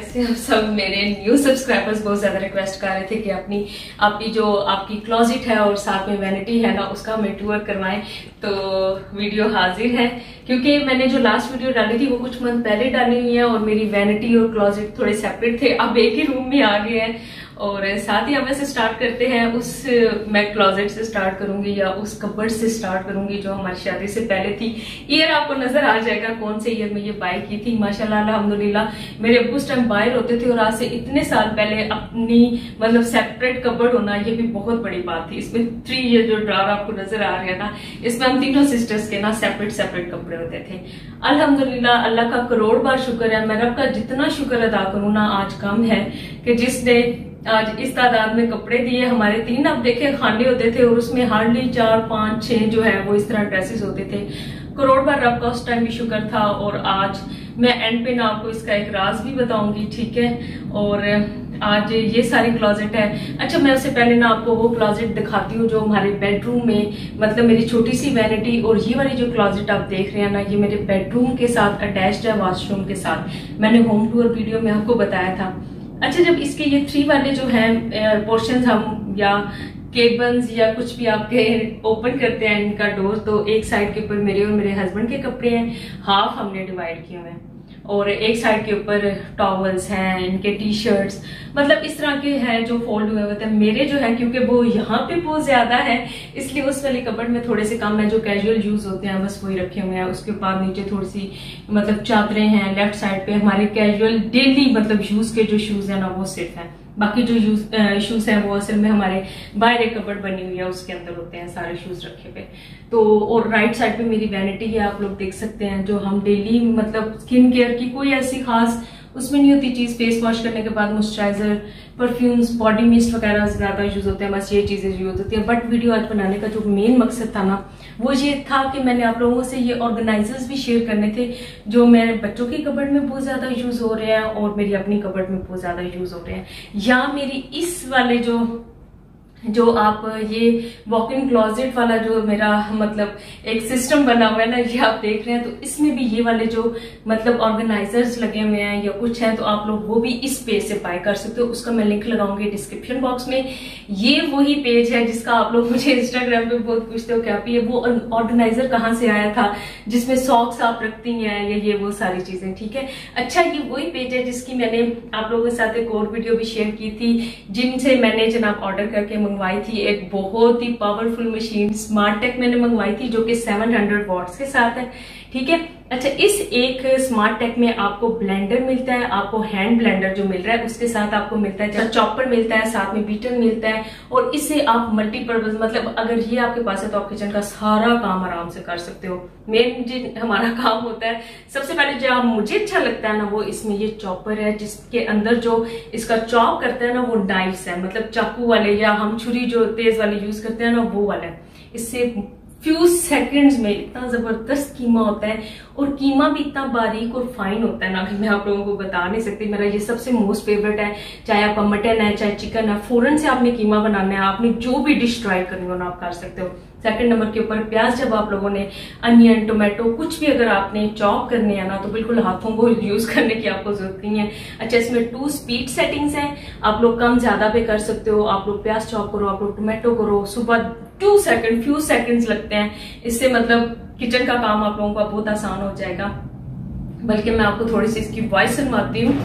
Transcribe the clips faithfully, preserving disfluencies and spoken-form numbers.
से आप सब मेरे न्यू सब्सक्राइबर्स बहुत ज्यादा रिक्वेस्ट कर रहे थे कि अपनी आपकी जो आपकी क्लोजेट है और साथ में वैनिटी है ना उसका हमें टूर करवाएं। तो वीडियो हाजिर है, क्योंकि मैंने जो लास्ट वीडियो डाली थी वो कुछ मंथ पहले डाली हुई है और मेरी वैनिटी और क्लोजेट थोड़े सेपरेट थे, अब एक ही रूम में आ गए हैं। और साथ ही हम ऐसे स्टार्ट करते हैं, उस मैं क्लोजेट से स्टार्ट करूंगी या उस कबर्ड से स्टार्ट करूंगी जो हमारी शादी से पहले थी। ईयर आपको नजर आ जाएगा कौन से ईयर में ये बाय की थी। माशाल्लाह अल्हम्दुलिल्लाह मेरे अब्बू उस टाइम बाहर होते थे और आज से इतने साल पहले अपनी मतलब सेपरेट कबर्ड होना ये भी बहुत बड़ी बात थी। इसमें थ्री ये जो ड्रॉर आपको नजर आ रहा है ना, इसमें हम तीनों सिस्टर्स के ना सेपरेट सेपरेट कपड़े होते थे। अल्हम्दुलिल्लाह अल्लाह का करोड़ बार शुक्र है, मैं रब का जितना शुक्र अदा करूँ ना आज कम है कि जिसने आज इस तादाद में कपड़े दिए। हमारे तीन आप देखे खाने होते थे और उसमें हार्डली चार पांच छह जो है वो इस तरह ड्रेसेस होते थे। करोड़ बार रब का उस टाइम भी शुक्र था। और आज मैं एंड पे ना आपको इसका एक राज भी बताऊंगी, ठीक है। और आज ये सारी क्लोजेट है। अच्छा मैं उससे पहले ना आपको वो क्लोजेट दिखाती हूँ जो हमारे बेडरूम में, मतलब मेरी छोटी सी वैनिटी और ये वाली जो क्लोजेट आप देख रहे हैं ना, ये मेरे बेडरूम के साथ अटैच्ड है, वॉशरूम के साथ। मैंने होम टूर वीडियो में आपको बताया था। अच्छा जब इसके ये थ्री वाले जो हैं पोर्शन हम या केबल्स या कुछ भी आपके ओपन करते हैं इनका डोर, तो एक साइड के ऊपर मेरे और मेरे हस्बैंड के कपड़े हैं, हाफ हमने डिवाइड किए हुए हैं, और एक साइड के ऊपर टॉवल्स हैं, इनके टी शर्ट्स, मतलब इस तरह के हैं जो फोल्ड हुए होते हैं। मेरे जो है क्योंकि वो यहाँ पे बहुत ज्यादा है इसलिए उस वाली कबर्ड में थोड़े से कम है, जो कैजुअल यूज होते हैं बस वही रखे हुए हैं। उसके बाद नीचे थोड़ी सी मतलब चादरें हैं। लेफ्ट साइड पे हमारे कैजुअल डेली मतलब यूज के जो शूज है ना वो सिर्फ है, बाकी जो यूज शूज हैं वो असल में हमारे बाहर एक कबर्ड बनी हुई है उसके अंदर होते हैं सारे शूज रखे हुए। तो और राइट साइड पे मेरी वैनिटी है, आप लोग देख सकते हैं, जो हम डेली मतलब स्किन केयर की कोई ऐसी खास उसमें नहीं होती चीज। फेस वॉश करने के बाद मॉइस्चराइजर, परफ्यूम्स, बॉडी मिस्ट वगैरह ज्यादा यूज होते हैं, बस ये चीजें यूज होती है। बट वीडियो आज बनाने का जो मेन मकसद था ना वो ये था कि मैंने आप लोगों से ये ऑर्गेनाइजर्स भी शेयर करने थे जो मेरे बच्चों की कबर्ड में बहुत ज्यादा यूज हो रहे हैं और मेरी अपनी कबर्ड में बहुत ज्यादा यूज हो रहे हैं। या मेरी इस वाले जो जो आप ये वॉक इन क्लोजेट वाला जो मेरा मतलब एक सिस्टम बना हुआ है ना, ये आप देख रहे हैं, तो इसमें भी ये वाले जो मतलब ऑर्गेनाइजर्स लगे हुए हैं या कुछ है, तो आप लोग वो भी इस पेज से बाय कर सकते हो। उसका मैं लिंक लगाऊंगी डिस्क्रिप्शन बॉक्स में। ये वही पेज है जिसका आप लोग मुझे इंस्टाग्राम पे बहुत पूछते हो क्या ये वो ऑर्गेनाइजर कहाँ से आया था जिसमें सॉक्स आप रखती हैं या ये वो सारी चीजें, ठीक है। अच्छा ये वही पेज है जिसकी मैंने आप लोगों के साथ एक और वीडियो भी शेयर की थी, जिनसे मैंने जनाब ऑर्डर करके मंगवाई थी एक बहुत ही पावरफुल मशीन स्मार्ट टेक मैंने मंगवाई थी जो कि सात सौ वॉट्स के साथ है, ठीक है। अच्छा इस एक स्मार्ट टेक में आपको ब्लेंडर मिलता है, आपको हैंड ब्लेंडर जो मिल रहा है उसके साथ आपको मिलता है चॉपर मिलता है, साथ में बीटर मिलता है, और इससे आप मल्टीपर्पज मतलब अगर ये आपके पास है तो आप किचन का सारा काम आराम से कर सकते हो। मेन जो हमारा काम होता है सबसे पहले जो मुझे अच्छा लगता है ना वो इसमें ये चॉपर है, जिसके अंदर जो इसका चॉप करता है ना वो नाइफ्स है, मतलब चाकू वाले या हम छुरी जो तेज वाले यूज करते हैं ना वो वाला। इससे फ्यू सेकंड्स में इतना जबरदस्त कीमा होता है, और कीमा भी इतना बारीक और फाइन होता है ना कि मैं आप लोगों को बता नहीं सकती। मेरा ये सबसे मोस्ट फेवरेट है, चाहे आपका मटन है चाहे चिकन है, फौरन से आपने कीमा बनाना है, आपने जो भी डिश ट्राई करनी हो ना आप कर सकते हो। सेकंड नंबर के ऊपर प्याज, जब आप लोगों ने अनियन टोमेटो कुछ भी अगर आपने चॉप करने हैं ना तो बिल्कुल हाथों को यूज करने की आपको जरूरत नहीं है। अच्छा इसमें टू स्पीड सेटिंग्स हैं, आप लोग कम ज्यादा पे कर सकते हो। आप लोग प्याज चॉप करो, आप लोग टोमेटो करो, सुबह टू सेकंड फ्यू सेकंड्स लगते हैं, इससे मतलब किचन का काम आप लोगों का बहुत आसान हो जाएगा। बल्कि मैं आपको थोड़ी सी इसकी वॉइस सुनवाती हूँ।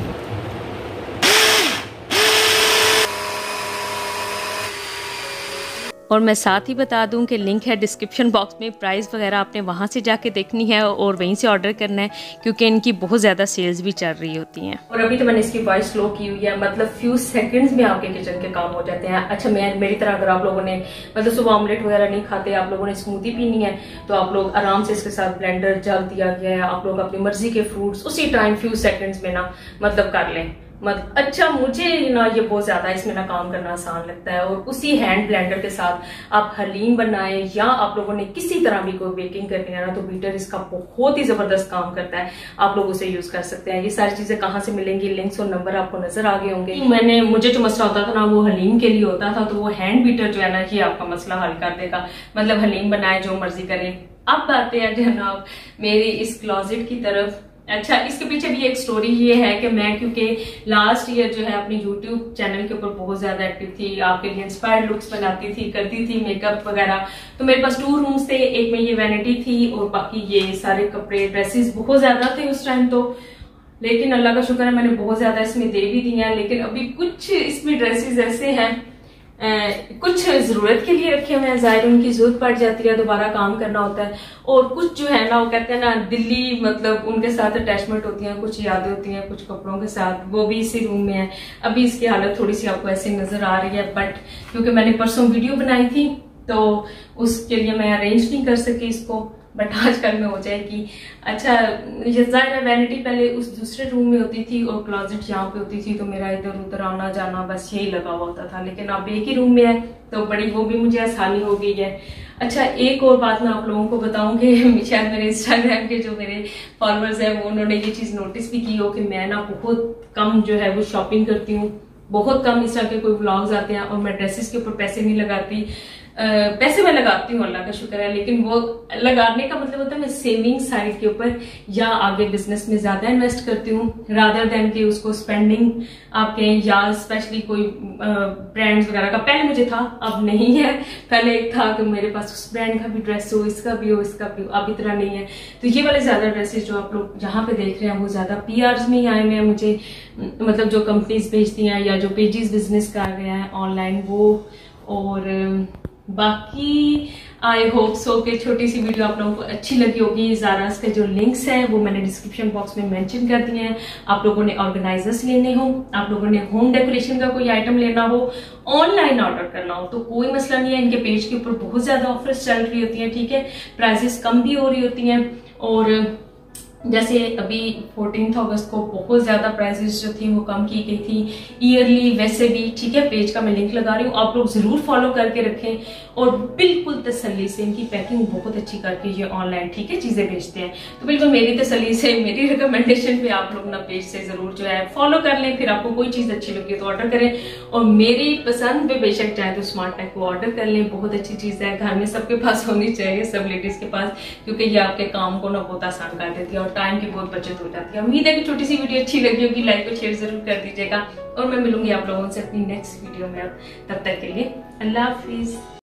और मैं साथ ही बता दूं कि लिंक है डिस्क्रिप्शन बॉक्स में, प्राइस वगैरह आपने वहां से जाके देखनी है और वहीं से ऑर्डर करना है, क्योंकि इनकी बहुत ज्यादा सेल्स भी चल रही होती हैं। और अभी तो मैंने इसकी वॉइस स्लो की हुई है, मतलब फ्यू सेकंड्स में आपके किचन के काम हो जाते हैं। अच्छा मैं मेरी तरह अगर आप लोगों ने मतलब सुबह ऑमलेट वगैरह नहीं खाते, आप लोगों ने स्मूदी पीनी है, तो आप लोग आराम से इसके साथ ब्लेंडर डाल दिया गया है, आप लोग अपनी मर्जी के फ्रूट्स उसी टाइम फ्यू सेकंड्स में ना मतलब कर लें। मतलब अच्छा मुझे ना ये बहुत ज्यादा इसमें ना काम करना आसान लगता है। और उसी हैंड ब्लेंडर के साथ आप हलीम बनाए या आप लोगों ने किसी तरह भी कोई बेकिंग करनी है ना, तो बीटर इसका बहुत ही जबरदस्त काम करता है, आप लोग उसे यूज कर सकते हैं। ये सारी चीजें कहाँ से मिलेंगी, लिंक्स और नंबर आपको नजर आ गए होंगे। मैंने मुझे जो मसला होता था ना वो हलीम के लिए होता था, तो वो हैंड बीटर जो है ना ये आपका मसला हल कर देगा, मतलब हलीम बनाए जो मर्जी करें। अब आते हैं जनाब मेरी इस क्लोजेट की तरफ। अच्छा, इसके पीछे भी एक स्टोरी ये है कि मैं क्योंकि लास्ट ईयर जो है अपनी यूट्यूब चैनल के ऊपर बहुत ज्यादा एक्टिव थी, आपके लिए इंस्पायर्ड लुक्स बनाती थी, करती थी मेकअप वगैरह। तो मेरे पास टू रूम्स थे, एक में ये वैनिटी थी और बाकी ये सारे कपड़े ड्रेसेस बहुत ज्यादा थे उस टाइम तो। लेकिन अल्लाह का शुक्र है मैंने बहुत ज्यादा इसमें दे भी दिए हैं। लेकिन अभी कुछ इसमें ड्रेसेस ऐसे हैं, आ, कुछ जरूरत के लिए रखे हुए हैं, जाहिर उनकी जरूरत पड़ जाती है, दोबारा काम करना होता है। और कुछ जो है ना वो कहते हैं ना दिल्ली, मतलब उनके साथ अटैचमेंट होती है, कुछ यादें होती हैं कुछ कपड़ों के साथ, वो भी इसी रूम में है। अभी इसकी हालत थोड़ी सी आपको ऐसी नजर आ रही है, बट क्योंकि मैंने परसों वीडियो बनाई थी तो उसके लिए मैं अरेंज नहीं कर सकी इसको, बट आज कल में हो जाएगी। अच्छा, ये जाहिर है वैनिटी पहले उस दूसरे रूम में होती थी और क्लोजेट यहाँ पे होती थी, तो मेरा इधर उधर आना जाना बस यही लगा हुआ होता था। लेकिन अब एक ही रूम में है तो बड़ी वो भी मुझे आसानी हो गई है। अच्छा, एक और बात मैं आप लोगों को बताऊं कि शायद मेरे इंस्टाग्राम के जो मेरे फॉलोअर्स हैं वो उन्होंने ये चीज नोटिस भी की हो कि मैं ना बहुत कम जो है वो शॉपिंग करती हूँ, बहुत कम इस तरह के कोई व्लॉग्स आते हैं और मैं ड्रेसेस के ऊपर पैसे नहीं लगाती। Uh, पैसे मैं लगाती हूँ, अल्लाह का शुक्र है, लेकिन वो लगाने का मतलब होता है मैं सेविंग साइड के ऊपर या आगे बिजनेस में ज्यादा इन्वेस्ट करती हूँ रादर देन कि उसको स्पेंडिंग आपके या स्पेशली कोई ब्रांड्स वगैरह का। पहले मुझे था, अब नहीं है। पहले एक था कि मेरे पास उस ब्रांड का भी ड्रेस हो, इसका भी हो, इसका भी हो, अब इतना नहीं है। तो ये वाले ज्यादा ड्रेसेस जो आप लोग जहाँ पे देख रहे हैं वो ज्यादा पी आर्स में ही आए हुए हैं मुझे, मतलब जो कंपनीज भेजती हैं या जो पेजेस बिजनेस का आ गया है ऑनलाइन वो। और बाकी आई होप सो कि छोटी सी वीडियो आप लोगों को अच्छी लगी होगी। ज़ारास के जो लिंक्स हैं वो मैंने डिस्क्रिप्शन बॉक्स में मेंशन कर दिए हैं। आप लोगों ने ऑर्गेनाइजर्स लेने हो, आप लोगों ने होम डेकोरेशन का कोई आइटम लेना हो, ऑनलाइन ऑर्डर करना हो तो कोई मसला नहीं है। इनके पेज के ऊपर बहुत ज्यादा ऑफर्स चल रही होती हैं, ठीक है, प्राइसेस कम भी हो रही होती हैं। और जैसे अभी फोर्टीन अगस्त को बहुत ज्यादा प्राइसेस जो थी वो कम की गई थी ईयरली, वैसे भी, ठीक है। पेज का मैं लिंक लगा रही हूँ, आप लोग जरूर फॉलो करके रखें और बिल्कुल तसल्ली से, इनकी पैकिंग बहुत अच्छी करके ये ऑनलाइन, ठीक है, चीजें बेचते हैं। तो बिल्कुल मेरी तसल्ली से, मेरी रिकमेंडेशन पे आप लोग ना पेज से जरूर जो है फॉलो कर लें। फिर आपको कोई चीज अच्छी लगी तो ऑर्डर करें और मेरी पसंद पे बेशक चाहे तो स्मार्ट टैग को ऑर्डर कर लें। बहुत अच्छी चीज है, घर में सबके पास होनी चाहिए, सब लेडीज के पास, क्योंकि ये आपके काम को ना बहुत आसान कर देती है और टाइम की बहुत बचत हो जाती है। उम्मीद है कि छोटी सी वीडियो अच्छी लगी होगी, लाइक और शेयर जरूर कर दीजिएगा और मैं मिलूंगी आप लोगों से अपनी नेक्स्ट वीडियो में। तब तक के लिए अल्लाह हाफिज।